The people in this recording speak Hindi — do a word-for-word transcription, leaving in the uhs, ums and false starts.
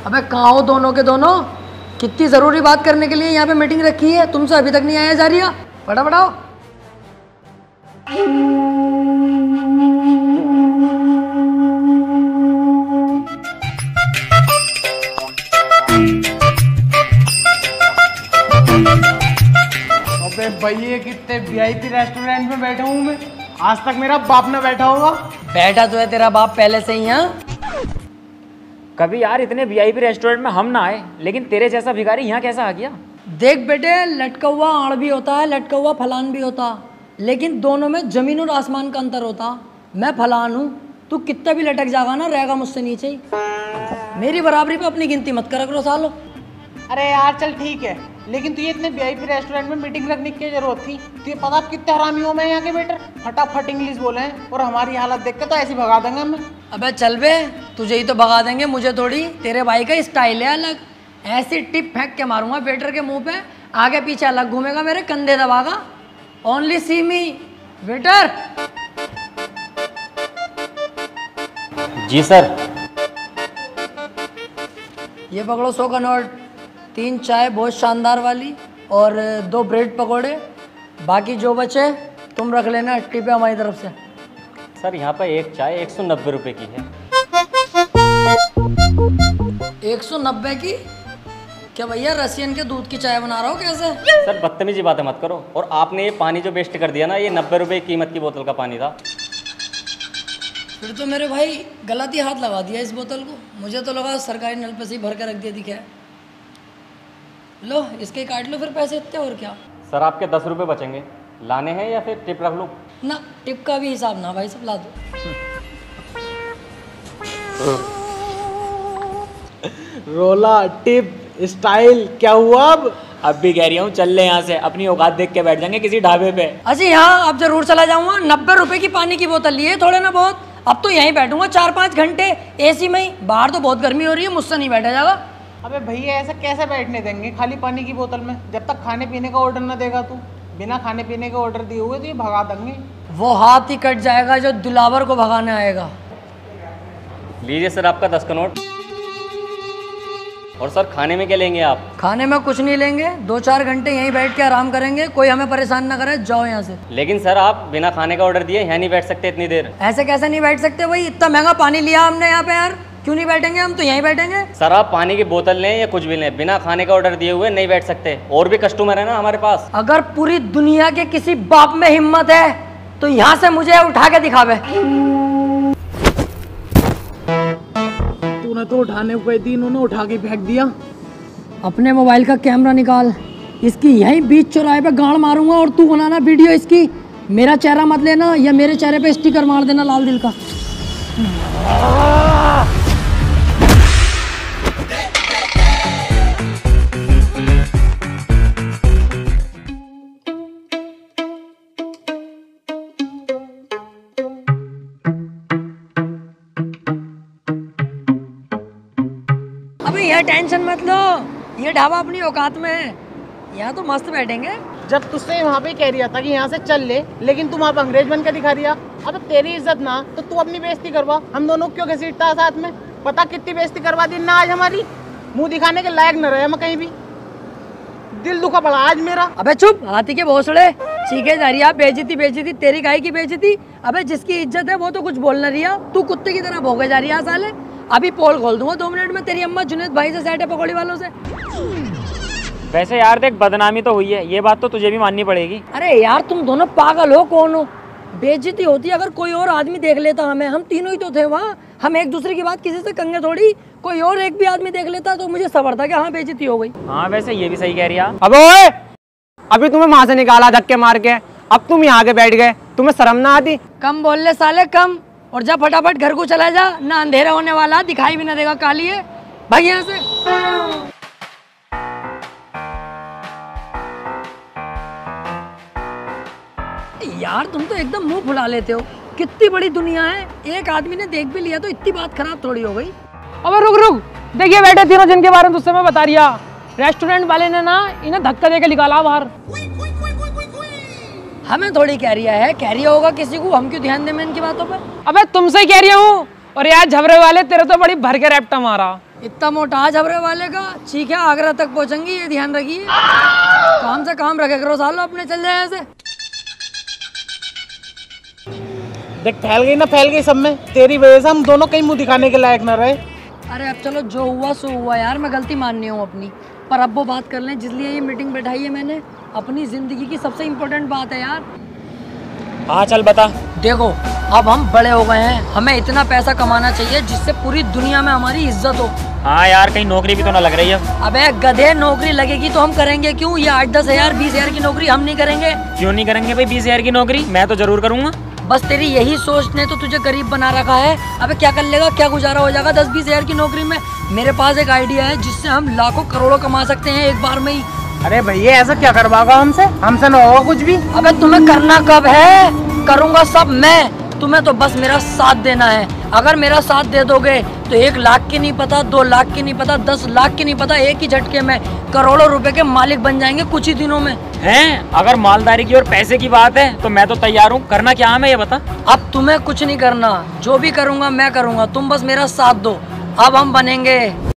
अबे कहाँ हो दोनों के दोनों? कितनी जरूरी बात करने के लिए यहाँ पे मीटिंग रखी है, तुमसे अभी तक नहीं आया जा रही है। फटाफट आओ। अबे भैया कितने वीआईपी रेस्टोरेंट में बैठा हूँ मैं, आज तक मेरा बाप ना बैठा होगा। बैठा तो है तेरा बाप पहले से ही। यहाँ कभी यार इतने वीआईपी रेस्टोरेंट में हम ना आए, लेकिन तेरे जैसा भिखारी यहाँ कैसा आ गया? देख बेटे, लटका हुआ आड़ भी होता है, लटका हुआ फलान भी होता, लेकिन दोनों में जमीन और आसमान का अंतर होता। मैं फलान हूँ, तू कितना भी लटक जाएगा ना, रहेगा मुझसे नीचे ही। मेरी बराबरी पे अपनी गिनती मत करा करो सालो। अरे यार चल ठीक है, लेकिन तुझे इतने वीआईपी रेस्टोरेंट में मीटिंग रखने की जरूरत थी? तुझे पता कितने हरामी हो मैं यहाँ के वेटर, फटाफट इंग्लिश बोले हैं और हमारी हालत देख के तो ऐसे भगा देंगे हमें। अबे चल बे, तुझे ही तो भगा देंगे, मुझे थोड़ी। तेरे भाई का स्टाइल है अलग, ऐसी टिप फेंक के मारूंगा वेटर के मुंह पे, आगे पीछे अलग घूमेगा, मेरे कंधे दबागा। Only see me waiter. जी सर। ये पकड़ो सौ का नोट, तीन चाय बहुत शानदार वाली और दो ब्रेड पकोड़े, बाकी जो बचे तुम रख लेना, टिप है हमारी तरफ से। सर यहाँ पर एक चाय एक सौ नब्बे रुपये की है। एक सौ नब्बे की? क्या भैया रसियन के दूध की चाय बना रहा हो कैसे? सर बदतमीजी बातें मत करो, और आपने ये पानी जो वेस्ट कर दिया ना, ये नब्बे रुपये कीमत की बोतल का पानी था। फिर तो मेरे भाई गलत ही हाथ लगा दिया इस बोतल को, मुझे तो लगा सरकारी नल पे से ही भर के रख दिया दिखा। लो इसके काट लो फिर पैसे इतने, और क्या। सर आपके दस रुपये बचेंगे, लाने हैं या फिर टिप रख लूँ? ना टिप का भी हिसाब ना भाई, सब ला दो। रोला टिप स्टाइल क्या हुआ अब? अब भी कह रही हूँ चल ले यहाँ से, अपनी औकात देख के बैठ जाएंगे किसी ढाबे पे। अजी हाँ, अब जरूर चला जाऊंगा। नब्बे रुपए की पानी की बोतल लिए थोड़े ना बहुत, अब तो यहीं बैठूंगा चार पाँच घंटे एसी में ही। बाहर तो बहुत गर्मी हो रही है, मुझसे नहीं बैठा जाएगा। अबे भैया ऐसा कैसे बैठने देंगे खाली पानी की बोतल में, जब तक खाने पीने का ऑर्डर ना देगा तू। बिना खाने पीने के ऑर्डर दिए हुए तो ये भगा देंगे। वो हाथ ही कट जाएगा जो दिलावर को भगाने आएगा। लीजिए सर आपका दस का नोट। और सर खाने में क्या लेंगे आप? खाने में कुछ नहीं लेंगे, दो चार घंटे यहीं बैठ के आराम करेंगे, कोई हमें परेशान ना करे, जाओ यहाँ से। लेकिन सर आप बिना खाने का ऑर्डर दिए यहाँ नहीं बैठ सकते इतनी देर। ऐसे कैसे नहीं बैठ सकते भाई, इतना महंगा पानी लिया हमने यहाँ पे यार, क्यों नहीं बैठेंगे? हम तो यहीं बैठेंगे। सर आप पानी की बोतल लें या कुछ भी लें, बिना खाने का ऑर्डर दिए हुए नहीं बैठ सकते, और भी कस्टमर है ना हमारे पास। अगर पूरी दुनिया के किसी बाप में हिम्मत है तो यहाँ से मुझे उठा के दिखावे। तूने तो उठाने को दी, इन्होंने उठा के फेंक दिया। अपने मोबाइल का कैमरा निकाल, इसकी यहीं बीच चौराहे पे गाड़ मारूंगा और तू बनाना वीडियो इसकी। मेरा चेहरा मत लेना, या मेरे चेहरे पे स्टिकर मार देना लाल दिल का। अबे यह टेंशन मत लो, ये ढाबा अपनी औकात में है, यहाँ तो मस्त बैठेंगे। जब तुझसे वहाँ पे कह रिया था कि यहाँ से चल ले, लेकिन तुम वहाँ पे अंग्रेज बन के दिखा रिया। अब तेरी इज्जत ना तो तू अपनी बेइज्जती करवा, हम दोनों क्यों घसीटता है साथ में? पता कितनी बेइज्जती करवा दी ना आज हमारी, मुंह दिखाने के लायक न रहे हम कहीं भी। दिल दुखा पड़ा आज मेरा। अबे चुप, हाथी के भोसड़े सीखे जा रही है। बेइज्जती बेइज्जती तेरी गाय की बेइज्जती। अबे जिसकी इज्जत है वो तो कुछ बोल न रही है, तू कुत्ते की तरह भोगे जा रही है साले। अभी पोल खोल दूंगा दो मिनट में तेरी अम्मा जुनेद भाई से सेट है पकौड़ी वालों से। वैसे यार देख, बदनामी तो हुई है, ये बात तो तुझे भी माननी पड़ेगी। अरे यार तुम दोनों पागल हो, कौन हो? बेइज्जती होती अगर कोई और आदमी देख लेता हमें, हम तीनों ही तो थे वहाँ, हम एक दूसरे की बात किसी से कंगे थोड़ी। कोई और एक भी आदमी देख लेता तो मुझे सबर था कि हाँ बेइज्जती हो गई। हाँ वैसे ये भी सही कह रही है। अब ओए, अभी तुम्हें वहां से निकाला धक्के मार के, अब तुम यहाँ के बैठ गए, तुम्हें शर्म ना आती? कम बोल ले साले कम, और जा फटाफट घर को चला जा, ना अंधेरा होने वाला, दिखाई भी ना देगा काली है। भाग यहाँ से। यार तुम तो एकदम मुंह फुला लेते हो, कितनी बड़ी दुनिया है, एक आदमी ने देख भी लिया तो इतनी बात खराब थोड़ी हो गई। अब रुक रुक, देखिए बैठे तीनों जिनके बारे में तुझसे मैं बता रिया, रेस्टोरेंट वाले ने ना इन्हें धक्का देके निकाला बाहर। हमें थोड़ी कह रिया है, कह रिया होगा किसी को, हम क्यों ध्यान दें इनकी बातों पर? अबे तुमसे कह रही हूँ, और यार झबरे वाले तेरे तो बड़ी भर के रैप्टा मारा। इतना मोटा झबरे वाले का ठीक है, आगरा तक पहुंचेंगी, ये ध्यान रखिए। काम से काम रखे करो सालो, अपने चल जाए ऐसे। देख फैल गई ना, फैल गई सब में। तेरी वजह से हम दोनों कहीं मुंह दिखाने के लायक ना रहे। अरे अब चलो, जो हुआ सो हुआ यार, मैं गलती माननी हूँ अपनी। पर अब वो बात कर लें जिसलिए ये मीटिंग बैठाई है मैंने, अपनी जिंदगी की सबसे इम्पोर्टेंट बात है यार। हाँ चल बता। देखो अब हम बड़े हो गए हैं, हमें इतना पैसा कमाना चाहिए जिससे पूरी दुनिया में हमारी इज्जत हो। हाँ यार, कहीं नौकरी भी तो ना लग रही है। अबे गधे, नौकरी लगेगी तो हम करेंगे क्यों? ये आठ दस हजार बीस हजार की नौकरी हम नहीं करेंगे। क्यों नहीं करेंगे भाई? बीस हजार की नौकरी मैं तो जरूर करूंगा। बस तेरी यही सोच ने तो तुझे गरीब बना रखा है। अबे क्या कर लेगा, क्या गुजारा हो जाएगा दस बीस हजार की नौकरी में? मेरे पास एक आइडिया है जिससे हम लाखों करोड़ों कमा सकते हैं एक बार में ही। अरे भैया ऐसा क्या करवाओगा हमसे? हमसे ना होगा कुछ भी। अबे तुम्हें करना कब है? करूंगा सब मैं, तुम्हें तो बस मेरा साथ देना है। अगर मेरा साथ दे दोगे तो एक लाख की नहीं पता, दो लाख की नहीं पता, दस लाख की नहीं पता, एक ही झटके में करोड़ों रुपए के मालिक बन जाएंगे कुछ ही दिनों में। हैं? अगर मालदारी की और पैसे की बात है तो मैं तो तैयार हूँ। करना क्या हमें ये बता। अब तुम्हें कुछ नहीं करना, जो भी करूंगा मैं करूंगा, तुम बस मेरा साथ दो। अब हम बनेंगे